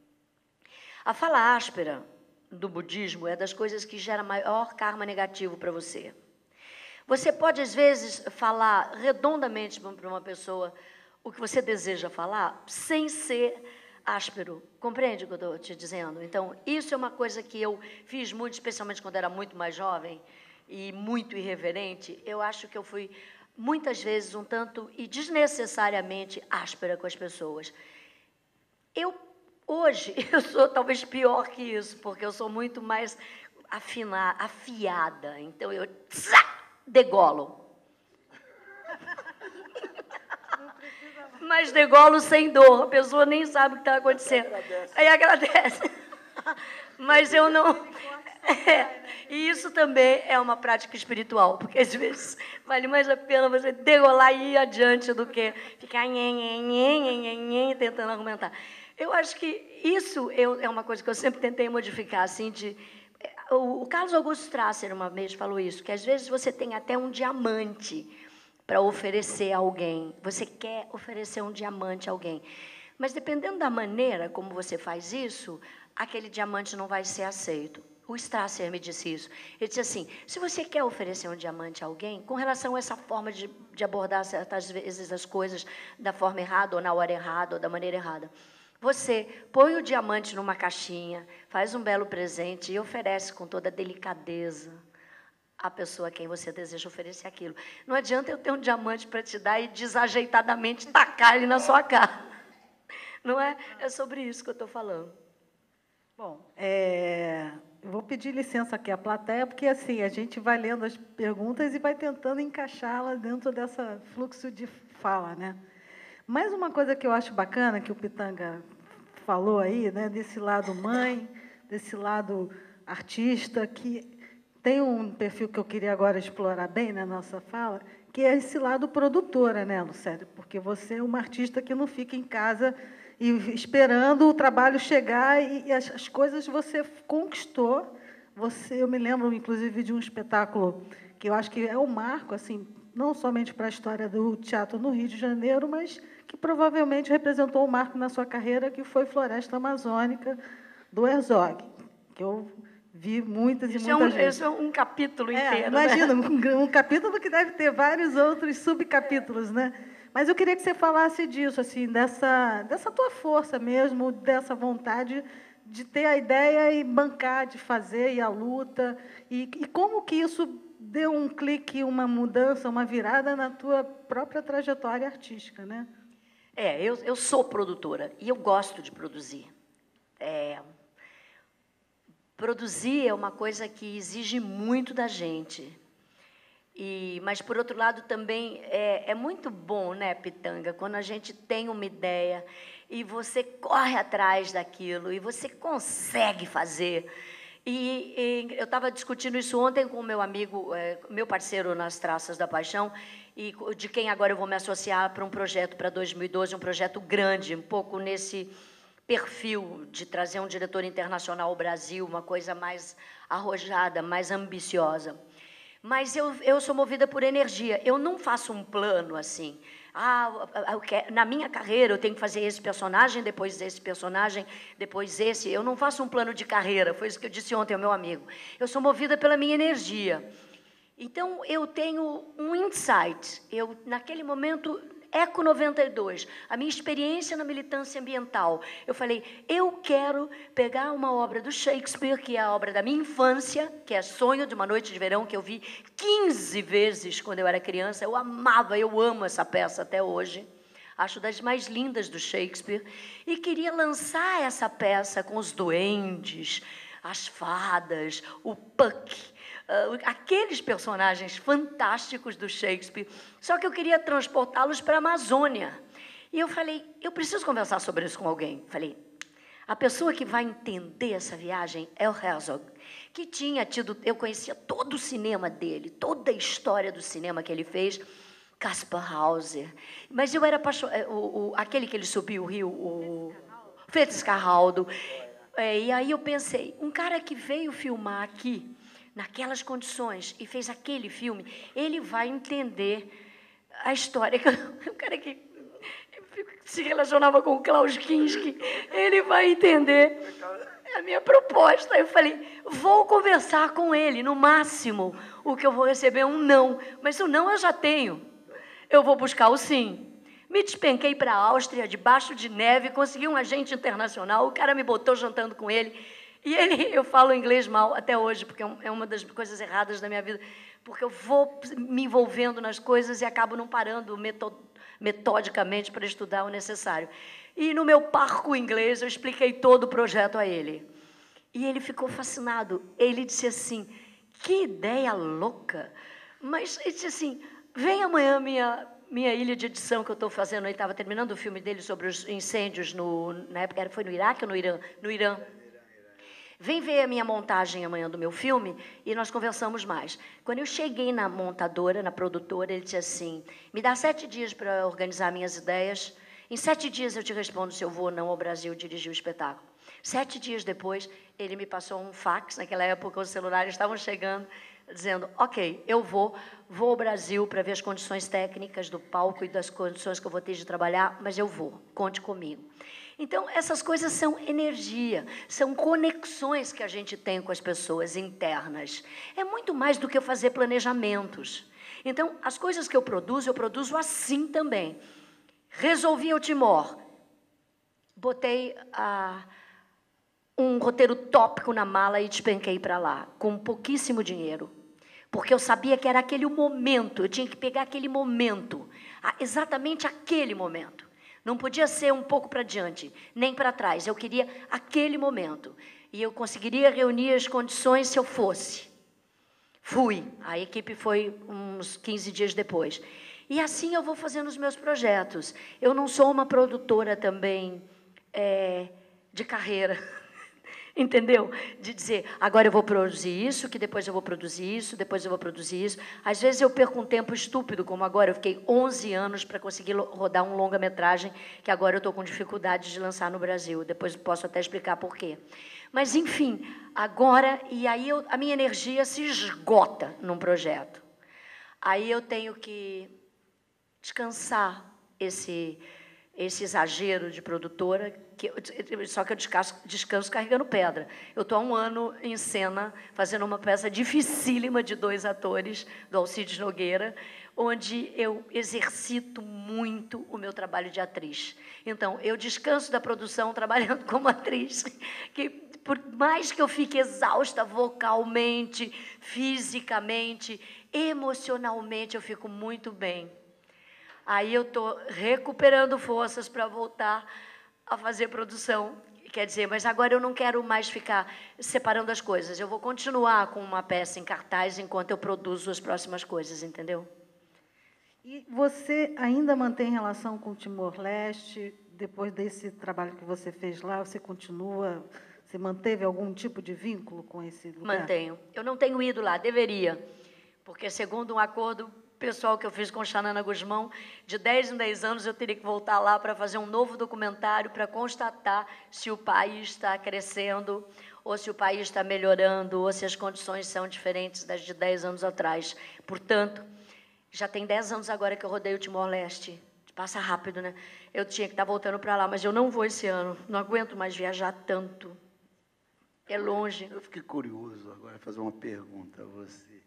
A fala áspera do budismo é das coisas que gera maior karma negativo para você. Você pode, às vezes, falar redondamente para uma pessoa o que você deseja falar, sem ser áspero. Compreende o que eu estou te dizendo? Então, isso é uma coisa que eu fiz muito, especialmente quando era muito mais jovem e muito irreverente. Eu acho que eu fui, muitas vezes, um tanto e desnecessariamente áspera com as pessoas. Eu, hoje, eu sou talvez pior que isso, porque eu sou muito mais afinar, afiada. Então, eu tsa, degolo. Mas degolo sem dor, a pessoa nem sabe o que está acontecendo. Agradece. Aí agradece. Mas eu não... É, e isso também é uma prática espiritual, porque às vezes vale mais a pena você degolar e ir adiante do que ficar nhen, nhen, nhen, nhen, nhen, tentando argumentar. Eu acho que isso é uma coisa que eu sempre tentei modificar, assim, de... O Carlos Augusto Strasser uma vez falou isso, que às vezes você tem até um diamante para oferecer a alguém. Você quer oferecer um diamante a alguém. Mas, dependendo da maneira como você faz isso, aquele diamante não vai ser aceito. O Strasser me disse isso. Ele disse assim, se você quer oferecer um diamante a alguém, com relação a essa forma de, de abordar certas vezes as coisas da forma errada, ou na hora errada, ou da maneira errada, você põe o diamante numa caixinha, faz um belo presente e oferece com toda delicadeza a pessoa a quem você deseja oferecer aquilo. Não adianta eu ter um diamante para te dar e desajeitadamente tacar ele na sua cara. Não é? É sobre isso que eu estou falando. Bom, é, eu vou pedir licença aqui à plateia, porque assim, a gente vai lendo as perguntas e vai tentando encaixá-las dentro desse fluxo de fala, né? Mais uma coisa que eu acho bacana, que o Pitanga falou aí, né, desse lado mãe, desse lado artista, que tem um perfil que eu queria agora explorar bem na nossa fala, que é esse lado produtora, né, Lucélia? Porque você é uma artista que não fica em casa e esperando o trabalho chegar e, e as, as coisas você conquistou. Você, eu me lembro, inclusive, de um espetáculo que eu acho que é um marco, assim, não somente para a história do teatro no Rio de Janeiro, mas que provavelmente representou um marco na sua carreira, que foi Floresta Amazônica, do Herzog, que eu vi muitas e isso muitas é um, vezes. Isso é um capítulo É, inteiro. imagina, né? um, um capítulo que deve ter vários outros subcapítulos, né? Mas eu queria que você falasse disso, assim, dessa, dessa tua força mesmo, dessa vontade de ter a ideia e bancar, de fazer, e a luta, e, e como que isso deu um clique, uma mudança, uma virada na tua própria trajetória artística, né? É, eu, eu sou produtora, e eu gosto de produzir. É, produzir é uma coisa que exige muito da gente. E, mas, por outro lado, também é, é muito bom, né, Pitanga, quando a gente tem uma ideia e você corre atrás daquilo e você consegue fazer. E, e eu estava discutindo isso ontem com o meu amigo, é, meu parceiro nas Traças da Paixão, e de quem agora eu vou me associar para um projeto para dois mil e doze, um projeto grande, um pouco nesse perfil de trazer um diretor internacional ao Brasil, uma coisa mais arrojada, mais ambiciosa. Mas eu, eu sou movida por energia. Eu não faço um plano assim. Ah, eu quero, na minha carreira eu tenho que fazer esse personagem, depois esse personagem, depois esse. Eu não faço um plano de carreira. Foi isso que eu disse ontem ao meu amigo. Eu sou movida pela minha energia. Então, eu tenho um insight. Eu, naquele momento, Eco noventa e dois, a minha experiência na militância ambiental. Eu falei, eu quero pegar uma obra do Shakespeare, que é a obra da minha infância, que é Sonho de uma Noite de Verão, que eu vi quinze vezes quando eu era criança. Eu amava, eu amo essa peça até hoje. Acho das mais lindas do Shakespeare. E queria lançar essa peça com os duendes, as fadas, o Puck, Uh, aqueles personagens fantásticos do Shakespeare, só que eu queria transportá-los para a Amazônia. E eu falei, eu preciso conversar sobre isso com alguém. Falei, a pessoa que vai entender essa viagem é o Herzog, que tinha tido, eu conhecia todo o cinema dele, toda a história do cinema que ele fez, Kaspar Hauser. Mas eu era apaixonada, o, o, aquele que ele subiu o rio, o Fritz Carraldo. É, e aí eu pensei, um cara que veio filmar aqui, naquelas condições, e fez aquele filme, ele vai entender a história. O cara que se relacionava com o Klaus Kinski, ele vai entender. a minha proposta. Eu falei, vou conversar com ele, no máximo, o que eu vou receber é um não, mas o não eu já tenho, eu vou buscar o sim. Me despenquei para a Áustria, debaixo de neve, consegui um agente internacional, o cara me botou jantando com ele, e ele, eu falo inglês mal até hoje, porque é uma das coisas erradas da minha vida, porque eu vou me envolvendo nas coisas e acabo não parando metodicamente para estudar o necessário. E no meu parco inglês, eu expliquei todo o projeto a ele. E ele ficou fascinado. Ele disse assim, que ideia louca! Mas ele disse assim, vem amanhã minha, minha ilha de edição que eu estou fazendo. Ele estava terminando o filme dele sobre os incêndios, no, na época foi no Iraque ou no Irã? No Irã. Vem ver a minha montagem amanhã do meu filme e nós conversamos mais. Quando eu cheguei na montadora, na produtora, ele disse assim, me dá sete dias para organizar minhas ideias. Em sete dias eu te respondo se eu vou ou não ao Brasil dirigir o espetáculo. Sete dias depois, ele me passou um fax, naquela época os celulares estavam chegando, dizendo, ok, eu vou, vou ao Brasil para ver as condições técnicas do palco e das condições que eu vou ter de trabalhar, mas eu vou, conte comigo. Então, essas coisas são energia, são conexões que a gente tem com as pessoas internas. É muito mais do que eu fazer planejamentos. Então, as coisas que eu produzo, eu produzo assim também. Resolvi o Timor, botei ah, um roteiro tópico na mala e despenquei para lá, com pouquíssimo dinheiro, porque eu sabia que era aquele momento, eu tinha que pegar aquele momento, exatamente aquele momento. Não podia ser um pouco para diante, nem para trás, eu queria aquele momento. E eu conseguiria reunir as condições se eu fosse. Fui, a equipe foi uns quinze dias depois. E assim eu vou fazendo os meus projetos. Eu não sou uma produtora também é, de carreira, entendeu? De dizer, agora eu vou produzir isso, que depois eu vou produzir isso, depois eu vou produzir isso. Às vezes eu perco um tempo estúpido, como agora. Eu fiquei onze anos para conseguir rodar um longa-metragem, que agora eu estou com dificuldade de lançar no Brasil. Depois posso até explicar por quê. Mas, enfim, agora, e aí eu, a minha energia se esgota num projeto. Aí eu tenho que descansar esse, esse exagero de produtora, que, só que eu descanso, descanso carregando pedra. Eu estou há um ano em cena, fazendo uma peça dificílima de dois atores, do Alcides Nogueira, onde eu exercito muito o meu trabalho de atriz. Então, eu descanso da produção trabalhando como atriz, que por mais que eu fique exausta vocalmente, fisicamente, emocionalmente, eu fico muito bem. Aí eu estou recuperando forças para voltar a fazer produção. Quer dizer, mas agora eu não quero mais ficar separando as coisas. Eu vou continuar com uma peça em cartaz enquanto eu produzo as próximas coisas, entendeu? E você ainda mantém relação com o Timor-Leste? Depois desse trabalho que você fez lá, você continua... Você manteve algum tipo de vínculo com esse lugar? Mantenho. Eu não tenho ido lá, deveria. Porque, segundo um acordo pessoal que eu fiz com Xanana Guzmão, de dez em dez anos eu teria que voltar lá para fazer um novo documentário para constatar se o país está crescendo, ou se o país está melhorando, ou se as condições são diferentes das de dez anos atrás. Portanto, já tem dez anos agora que eu rodei o Timor-Leste. Passa rápido, né? Eu tinha que estar voltando para lá, mas eu não vou esse ano. Não aguento mais viajar tanto. É longe. Eu fiquei curioso agora, fazer uma pergunta a você.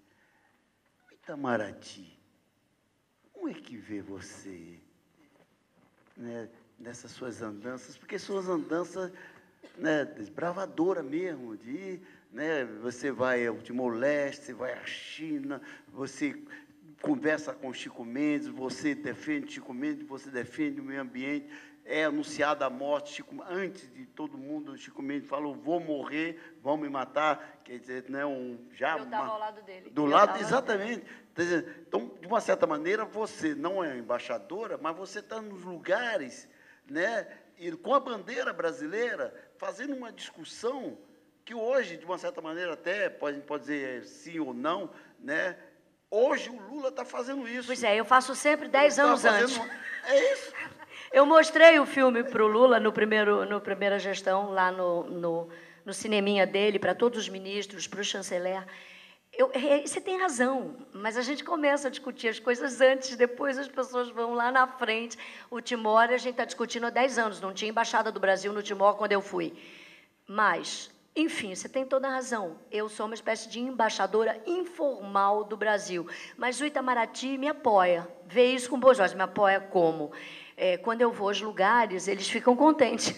Itamaraty, como é que vê você, né, nessas suas andanças? Porque suas andanças, né, desbravadora mesmo, de ir, né, você vai ao Timor-Leste, você vai à China, você conversa com Chico Mendes, você defende Chico Mendes, você defende o meio ambiente. É anunciada a morte, Chico, antes de todo mundo, Chico Mendes falou, vou morrer, vão me matar, quer dizer, né, um, já... Eu estava ao lado dele. Do lado, exatamente. Então, de uma certa maneira, você não é embaixadora, mas você está nos lugares, né, e com a bandeira brasileira, fazendo uma discussão que hoje, de uma certa maneira, até pode, pode dizer sim ou não, né, hoje o Lula está fazendo isso. Pois é, eu faço sempre dez anos antes. É isso. Eu mostrei o filme para o Lula no primeiro, no primeira gestão, lá no, no, no cineminha dele, para todos os ministros, para o chanceler. Eu, você tem razão, mas a gente começa a discutir as coisas antes, depois as pessoas vão lá na frente. O Timor, a gente está discutindo há dez anos, não tinha embaixada do Brasil no Timor quando eu fui. Mas Enfim, você tem toda a razão. Eu sou uma espécie de embaixadora informal do Brasil. Mas o Itamaraty me apoia. Vê isso com bons olhos. Me apoia como? É, quando eu vou aos lugares, eles ficam contentes.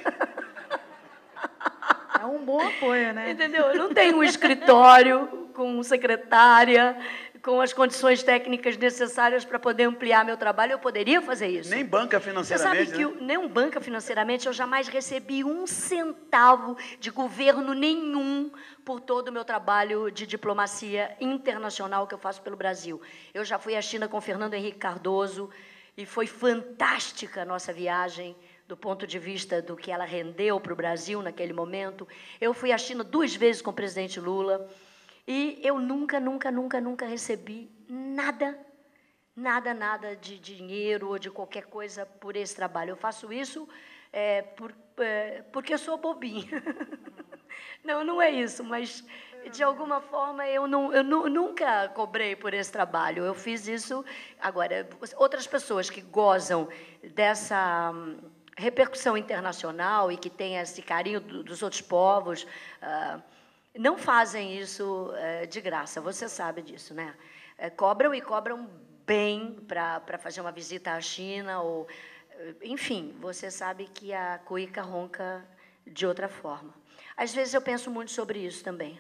É um bom apoio, né? Entendeu? Eu não tenho um escritório com secretária, com as condições técnicas necessárias para poder ampliar meu trabalho. Eu poderia fazer isso. Nem banca financeiramente, Você sabe que né? eu, nem um banca financeiramente, eu jamais recebi um centavo de governo nenhum por todo o meu trabalho de diplomacia internacional que eu faço pelo Brasil. Eu já fui à China com Fernando Henrique Cardoso e foi fantástica a nossa viagem do ponto de vista do que ela rendeu para o Brasil naquele momento. Eu fui à China duas vezes com o presidente Lula e eu nunca, nunca, nunca, nunca recebi nada, nada, nada de dinheiro ou de qualquer coisa por esse trabalho. Eu faço isso é, por, é, porque eu sou bobinha. Não, não é isso, mas, de alguma forma, eu, não, eu nu, nunca cobrei por esse trabalho. Eu fiz isso... Agora, outras pessoas que gozam dessa repercussão internacional e que têm esse carinho do, dos outros povos, uh, não fazem isso uh, de graça, você sabe disso, né? Uh, cobram e cobram bem para fazer uma visita à China, ou, uh, enfim, você sabe que a cuíca ronca de outra forma. Às vezes eu penso muito sobre isso também.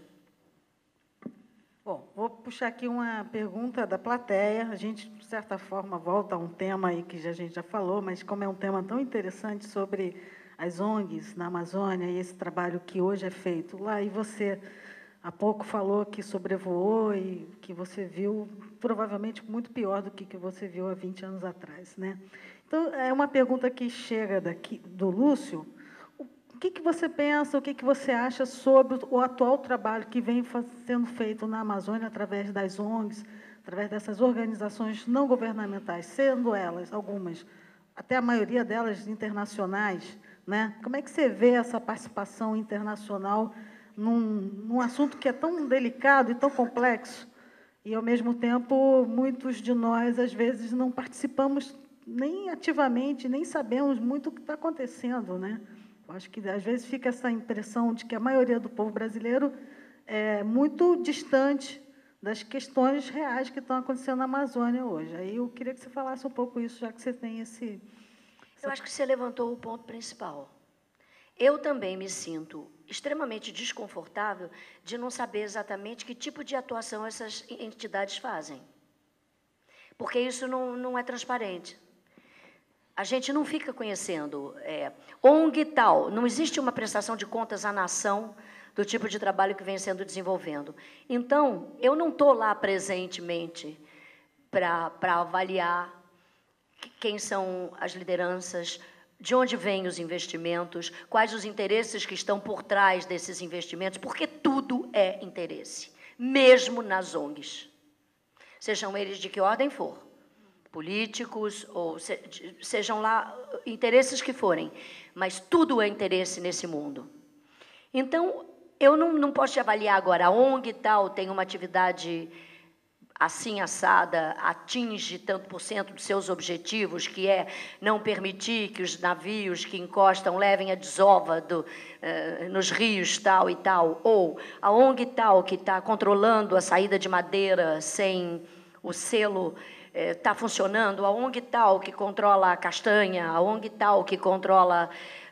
Bom, vou puxar aqui uma pergunta da plateia. A gente, de certa forma, volta a um tema aí que a gente já falou, mas como é um tema tão interessante sobre as O N Gs na Amazônia e esse trabalho que hoje é feito lá, e você há pouco falou que sobrevoou e que você viu provavelmente muito pior do que que você viu há vinte anos atrás, né? Então, é uma pergunta que chega daqui do Lúcio. O que que você pensa, o que que você acha sobre o atual trabalho que vem sendo feito na Amazônia através das O N Gs, através dessas organizações não governamentais, sendo elas algumas, até a maioria delas internacionais, né? Como é que você vê essa participação internacional num, num assunto que é tão delicado e tão complexo e, ao mesmo tempo, muitos de nós, às vezes, não participamos nem ativamente, nem sabemos muito o que está acontecendo, né? Acho que, às vezes, fica essa impressão de que a maioria do povo brasileiro é muito distante das questões reais que estão acontecendo na Amazônia hoje. Aí eu queria que você falasse um pouco isso, já que você tem esse... Eu acho que você levantou o ponto principal. Eu também me sinto extremamente desconfortável de não saber exatamente que tipo de atuação essas entidades fazem. Porque isso não, não é transparente. A gente não fica conhecendo é, O N G tal, não existe uma prestação de contas à nação do tipo de trabalho que vem sendo desenvolvendo. Então, eu não estou lá presentemente para avaliar quem são as lideranças, de onde vêm os investimentos, quais os interesses que estão por trás desses investimentos, porque tudo é interesse, mesmo nas O N Gs, sejam eles de que ordem for. Políticos, ou se, sejam lá interesses que forem, mas tudo é interesse nesse mundo. Então, eu não, não posso te avaliar agora, a O N G tal tem uma atividade assim assada, atinge tanto por cento dos seus objetivos, que é não permitir que os navios que encostam levem a desova do, uh, nos rios tal e tal, ou a O N G tal que está controlando a saída de madeira sem o selo está funcionando, a O N G tal que controla a castanha, a O N G tal que controla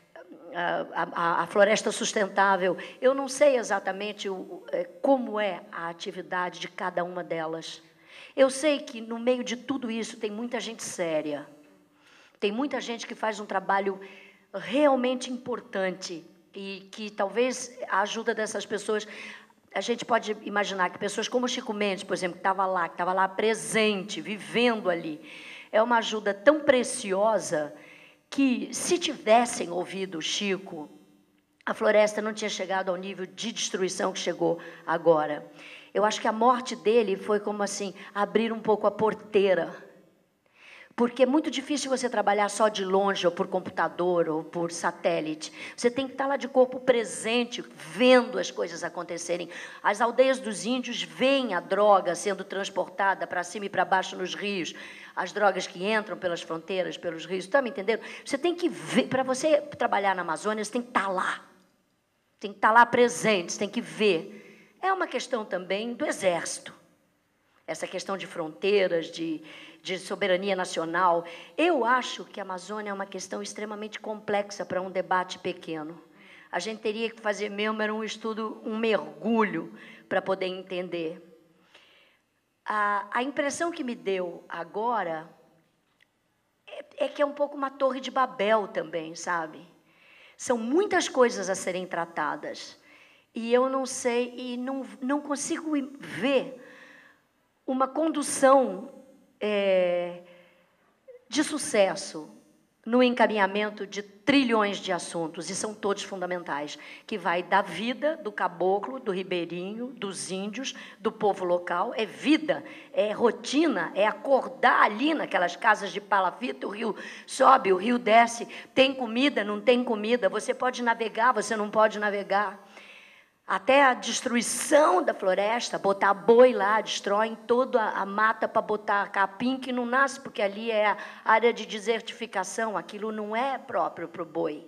a, a, a floresta sustentável. Eu não sei exatamente o, como é a atividade de cada uma delas. Eu sei que, no meio de tudo isso, tem muita gente séria, tem muita gente que faz um trabalho realmente importante e que talvez a ajuda dessas pessoas... A gente pode imaginar que pessoas como Chico Mendes, por exemplo, que estava lá, que estava lá presente, vivendo ali, é uma ajuda tão preciosa que, se tivessem ouvido o Chico, a floresta não tinha chegado ao nível de destruição que chegou agora. Eu acho que a morte dele foi como assim, abrir um pouco a porteira. Porque é muito difícil você trabalhar só de longe, ou por computador, ou por satélite. Você tem que estar lá de corpo presente, vendo as coisas acontecerem. As aldeias dos índios veem a droga sendo transportada para cima e para baixo nos rios. As drogas que entram pelas fronteiras, pelos rios. Está me entendendo? Você tem que ver, para você trabalhar na Amazônia, você tem que estar lá. tem que estar lá presentes, tem que ver. É uma questão também do Exército. Essa questão de fronteiras, de, de soberania nacional. Eu acho que a Amazônia é uma questão extremamente complexa para um debate pequeno. A gente teria que fazer mesmo era um estudo, um mergulho, para poder entender. A, a impressão que me deu agora é, é que é um pouco uma torre de Babel também, sabe? São muitas coisas a serem tratadas. E eu não sei, e não, não consigo ver uma condução é, de sucesso no encaminhamento de trilhões de assuntos, e são todos fundamentais, que vai da vida do caboclo, do ribeirinho, dos índios, do povo local. É vida, é rotina, é acordar ali naquelas casas de palafita, o rio sobe, o rio desce, tem comida, não tem comida, você pode navegar, você não pode navegar. Até a destruição da floresta, botar boi lá, destroem toda a mata para botar capim, que não nasce, porque ali é a área de desertificação, aquilo não é próprio para o boi.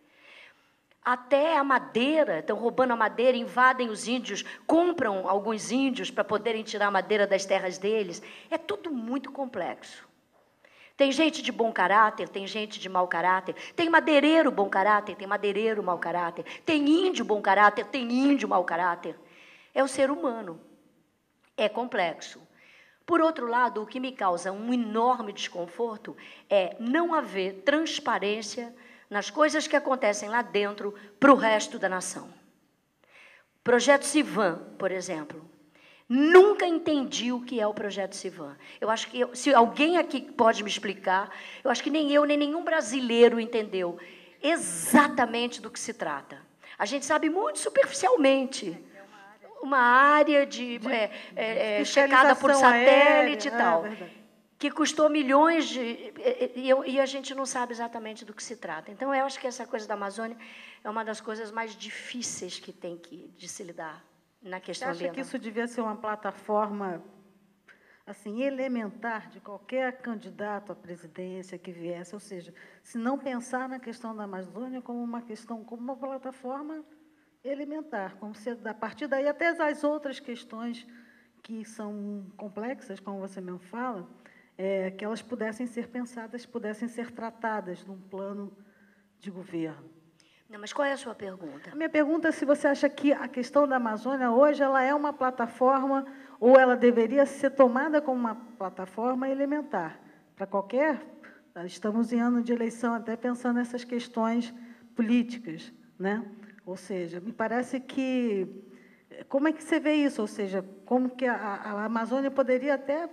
Até a madeira, estão roubando a madeira, invadem os índios, compram alguns índios para poderem tirar a madeira das terras deles. É tudo muito complexo. Tem gente de bom caráter, tem gente de mau caráter, tem madeireiro bom caráter, tem madeireiro mau caráter, tem índio bom caráter, tem índio mau caráter. É o ser humano. É complexo. Por outro lado, o que me causa um enorme desconforto é não haver transparência nas coisas que acontecem lá dentro para o resto da nação. Projeto Civan, por exemplo. Nunca entendi o que é o Projeto Civan. Eu acho que, eu, se alguém aqui pode me explicar, eu acho que nem eu, nem nenhum brasileiro entendeu exatamente do que se trata. A gente sabe muito superficialmente. Uma área de, de, é, é, de checada por satélite aérea, e tal, é que custou milhões de... E, e a gente não sabe exatamente do que se trata. Então, eu acho que essa coisa da Amazônia é uma das coisas mais difíceis que tem que, de se lidar na questão ambiental. Você acha que isso devia ser uma plataforma assim, elementar de qualquer candidato à presidência que viesse? Ou seja, se não pensar na questão da Amazônia como uma questão, como uma plataforma elementar, como se, a partir daí, até as outras questões que são complexas, como você mesmo fala, é, que elas pudessem ser pensadas, pudessem ser tratadas num plano de governo. Não, mas qual é a sua pergunta? A minha pergunta é se você acha que a questão da Amazônia hoje ela é uma plataforma ou ela deveria ser tomada como uma plataforma elementar para qualquer... Estamos em ano de eleição, até pensando nessas questões políticas, né? Ou seja, me parece que... Como é que você vê isso? Ou seja, como que a, a Amazônia poderia até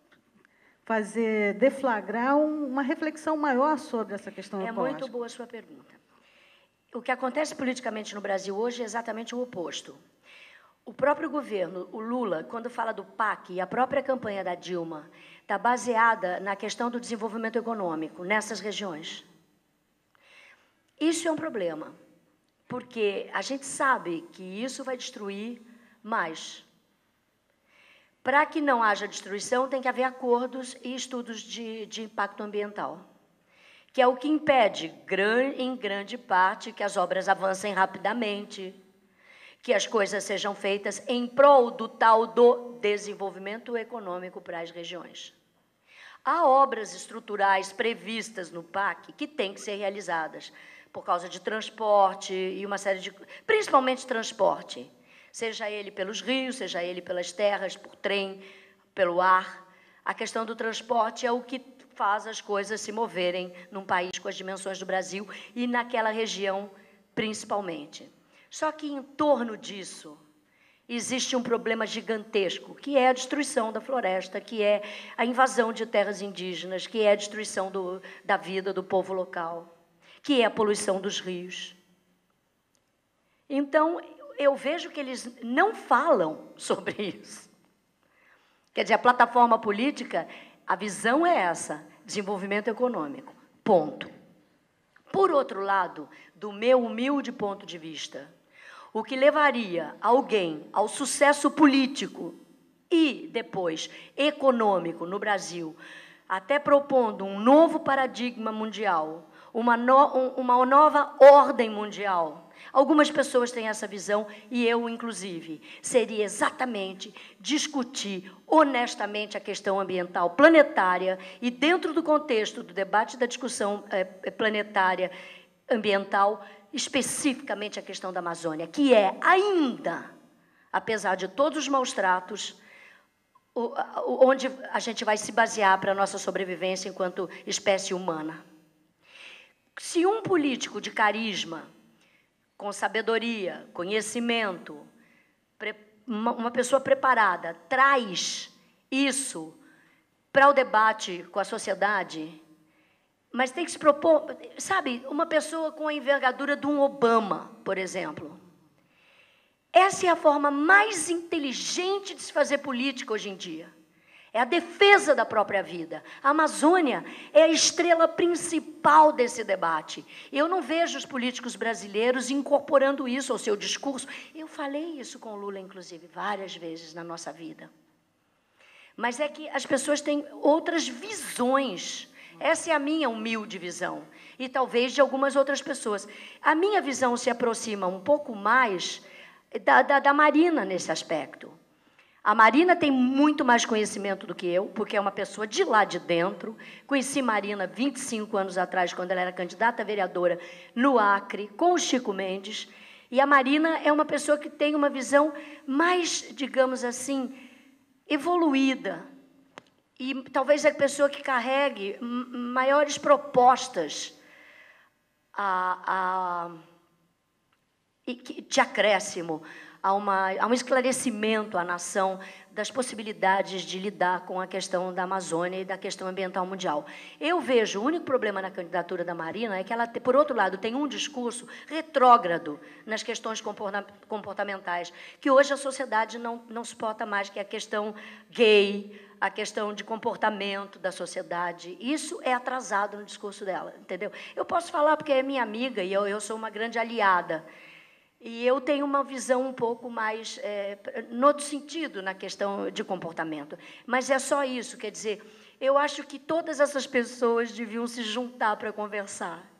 fazer, deflagrar um, uma reflexão maior sobre essa questão ecológica? É muito boa a sua pergunta. O que acontece politicamente no Brasil hoje é exatamente o oposto. O próprio governo, o Lula, quando fala do P A C, e a própria campanha da Dilma, está baseada na questão do desenvolvimento econômico nessas regiões. Isso é um problema, porque a gente sabe que isso vai destruir mais. Para que não haja destruição, tem que haver acordos e estudos de, de impacto ambiental, que é o que impede, em grande parte, que as obras avancem rapidamente, que as coisas sejam feitas em prol do tal do desenvolvimento econômico para as regiões. Há obras estruturais previstas no P A C que têm que ser realizadas por causa de transporte e uma série de... Principalmente transporte, seja ele pelos rios, seja ele pelas terras, por trem, pelo ar. A questão do transporte é o que faz as coisas se moverem num país com as dimensões do Brasil e naquela região, principalmente. Só que, em torno disso, existe um problema gigantesco, que é a destruição da floresta, que é a invasão de terras indígenas, que é a destruição do, da vida do povo local, que é a poluição dos rios. Então, eu vejo que eles não falam sobre isso. Quer dizer, a plataforma política, a visão é essa, desenvolvimento econômico, ponto. Por outro lado, do meu humilde ponto de vista, o que levaria alguém ao sucesso político e, depois, econômico no Brasil, até propondo um novo paradigma mundial, uma, no, uma nova ordem mundial, Algumas pessoas têm essa visão, e eu, inclusive. Seria exatamente discutir honestamente a questão ambiental planetária e, dentro do contexto do debate da discussão é, planetária ambiental, especificamente a questão da Amazônia, que é ainda, apesar de todos os maus tratos, onde a gente vai se basear para a nossa sobrevivência enquanto espécie humana. Se um político de carisma, com sabedoria, conhecimento, uma pessoa preparada, traz isso para o debate com a sociedade, mas tem que se propor, sabe, uma pessoa com a envergadura de um Obama, por exemplo. Essa é a forma mais inteligente de se fazer política hoje em dia. É a defesa da própria vida. A Amazônia é a estrela principal desse debate. Eu não vejo os políticos brasileiros incorporando isso ao seu discurso. Eu falei isso com o Lula, inclusive, várias vezes na nossa vida. Mas é que as pessoas têm outras visões. Essa é a minha humilde visão. E talvez de algumas outras pessoas. A minha visão se aproxima um pouco mais Da, da, da Marina nesse aspecto. A Marina tem muito mais conhecimento do que eu, porque é uma pessoa de lá de dentro. Conheci Marina vinte e cinco anos atrás, quando ela era candidata a vereadora no Acre, com o Chico Mendes. E a Marina é uma pessoa que tem uma visão mais, digamos assim, evoluída. E talvez a pessoa que carregue maiores propostas a... a de acréscimo, a, uma, a um esclarecimento à nação das possibilidades de lidar com a questão da Amazônia e da questão ambiental mundial. Eu vejo, o único problema na candidatura da Marina é que ela, por outro lado, tem um discurso retrógrado nas questões comportamentais, que hoje a sociedade não, não suporta mais, que é a questão gay, a questão de comportamento da sociedade. Isso é atrasado no discurso dela, entendeu? Eu posso falar porque é minha amiga e eu, eu sou uma grande aliada. E eu tenho uma visão um pouco mais, é, no outro sentido, na questão de comportamento. Mas é só isso, quer dizer, eu acho que todas essas pessoas deviam se juntar para conversar.